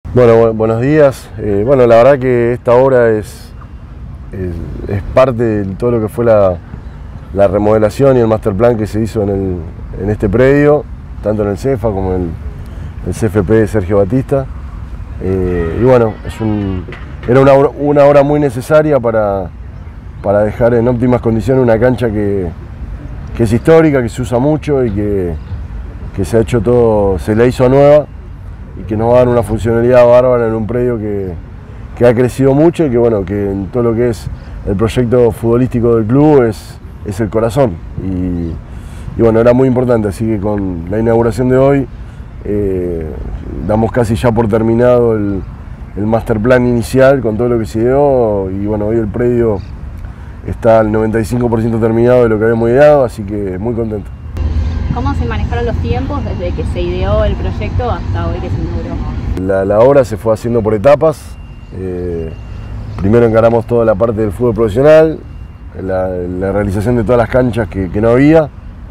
Bueno, buenos días. Bueno, la verdad que esta obra es parte de todo lo que fue la remodelación y el master plan que se hizo en este predio, tanto en el CEFA como en el CFP de Sergio Batista. Y bueno, era una obra muy necesaria para dejar en óptimas condiciones una cancha que es histórica, que se usa mucho y que se ha hecho todo, se la hizo nueva y que nos va a dar una funcionalidad bárbara en un predio que ha crecido mucho y que bueno, que en todo lo que es el proyecto futbolístico del club es el corazón y bueno, era muy importante, así que con la inauguración de hoy damos casi ya por terminado el master plan inicial con todo lo que se dio y bueno, hoy el predio está al 95% terminado de lo que habíamos ideado, así que muy contento. ¿Cómo se manejaron los tiempos desde que se ideó el proyecto hasta hoy que se inauguró? La obra se fue haciendo por etapas. Primero encaramos toda la parte del fútbol profesional, la realización de todas las canchas que no había.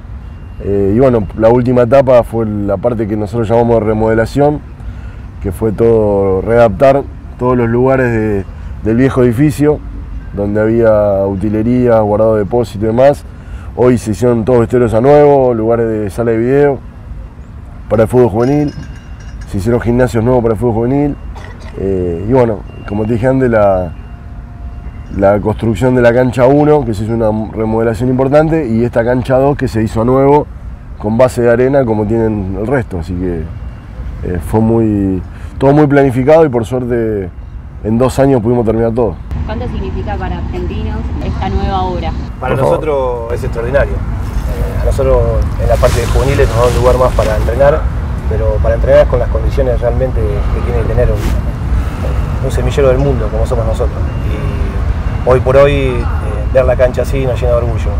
Y bueno, la última etapa fue la parte que nosotros llamamos de remodelación, que fue todo readaptar todos los lugares del viejo edificio, donde había utilería, guardado de depósito y demás. Hoy se hicieron todos vestuarios a nuevo, lugares de sala de video para el fútbol juvenil, se hicieron gimnasios nuevos para el fútbol juvenil y bueno, como te dije antes, la construcción de la cancha 1, que se hizo una remodelación importante, y esta cancha 2 que se hizo a nuevo con base de arena como tienen el resto, así que fue todo muy planificado y por suerte en 2 años pudimos terminar todo. ¿Cuánto significa para argentinos esta nueva obra? Para nosotros es extraordinario. A nosotros en la parte de juveniles nos da un lugar más para entrenar, pero para entrenar con las condiciones realmente que tiene que tener un semillero del mundo como somos nosotros. Y hoy por hoy ver la cancha así nos llena de orgullo.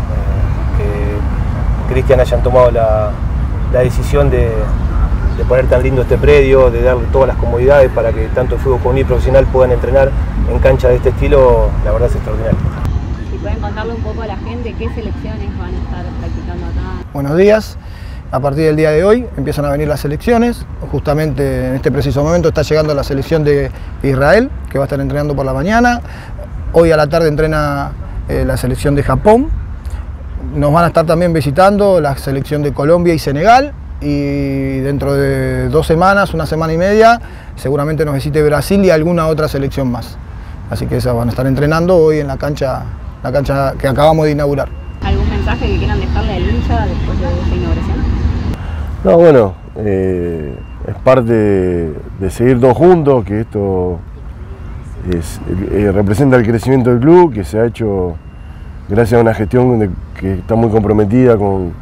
Que Cristian hayan tomado la decisión de poner tan lindo este predio, de darle todas las comodidades para que tanto el fútbol juvenil y profesional puedan entrenar en cancha de este estilo, la verdad es extraordinario. Si pueden contarle un poco a la gente qué selecciones van a estar practicando acá. Buenos días. A partir del día de hoy empiezan a venir las selecciones. Justamente en este preciso momento está llegando la selección de Israel, que va a estar entrenando por la mañana. Hoy a la tarde entrena la selección de Japón. Nos van a estar también visitando la selección de Colombia y Senegal. Y dentro de 2 semanas, 1 semana y media, seguramente nos visite Brasil y alguna otra selección más. Así que esas van a estar entrenando hoy en la cancha que acabamos de inaugurar. ¿Algún mensaje que quieran dejarle al hincha después de esta inauguración? No, bueno, es parte de seguir todos juntos, que esto representa el crecimiento del club, que se ha hecho gracias a una gestión que está muy comprometida con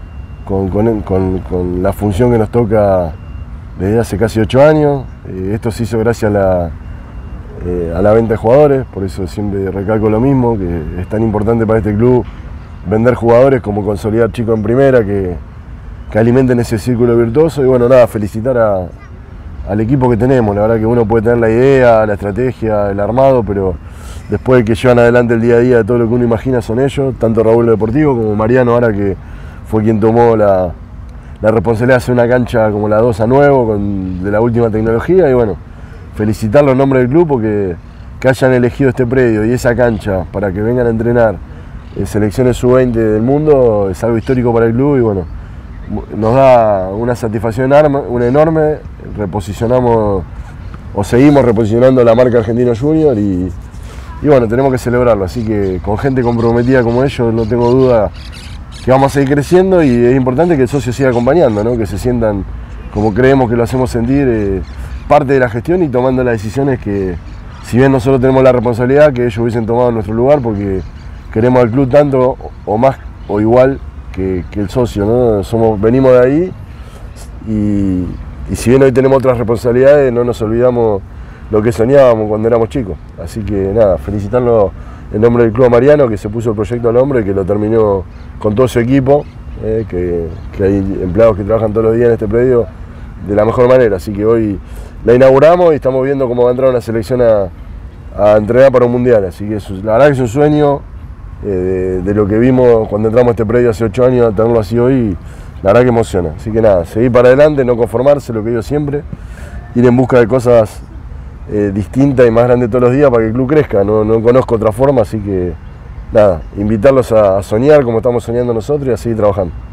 la función que nos toca desde hace casi 8 años. Esto se hizo gracias a la venta de jugadores, por eso siempre recalco lo mismo, que es tan importante para este club vender jugadores como consolidar chicos en primera que alimenten ese círculo virtuoso. Y bueno, nada, felicitar al equipo que tenemos. La verdad que uno puede tener la idea, la estrategia, el armado, pero después el que llevan adelante el día a día de todo lo que uno imagina son ellos, tanto Raúl Deportivo como Mariano ahora, que fue quien tomó la responsabilidad de hacer una cancha como la 2 a nuevo, de la última tecnología. Y bueno, felicitarlo en nombre del club porque que hayan elegido este predio y esa cancha para que vengan a entrenar en selecciones sub-20 del mundo es algo histórico para el club y bueno, nos da una satisfacción enorme. Reposicionamos o seguimos reposicionando la marca Argentino Junior y bueno, tenemos que celebrarlo, así que con gente comprometida como ellos no tengo duda que vamos a seguir creciendo y es importante que el socio siga acompañando, ¿no? Que se sientan como creemos que lo hacemos sentir, parte de la gestión y tomando las decisiones que, si bien nosotros tenemos la responsabilidad, que ellos hubiesen tomado en nuestro lugar porque queremos al club tanto o más o igual que el socio, ¿no? Venimos de ahí y si bien hoy tenemos otras responsabilidades, no nos olvidamos lo que soñábamos cuando éramos chicos. Así que nada, felicitarlo en nombre del Club Mariano, que se puso el proyecto al hombro y que lo terminó con todo su equipo, que hay empleados que trabajan todos los días en este predio de la mejor manera. Así que hoy la inauguramos y estamos viendo cómo va a entrar una selección a entrenar para un mundial. Así que la verdad que es un sueño de lo que vimos cuando entramos a este predio hace 8 años, a tenerlo así hoy, la verdad que emociona. Así que nada, seguir para adelante, no conformarse, lo que digo siempre, ir en busca de cosas distinta y más grande todos los días para que el club crezca. No conozco otra forma, así que nada, invitarlos a soñar como estamos soñando nosotros y a seguir trabajando.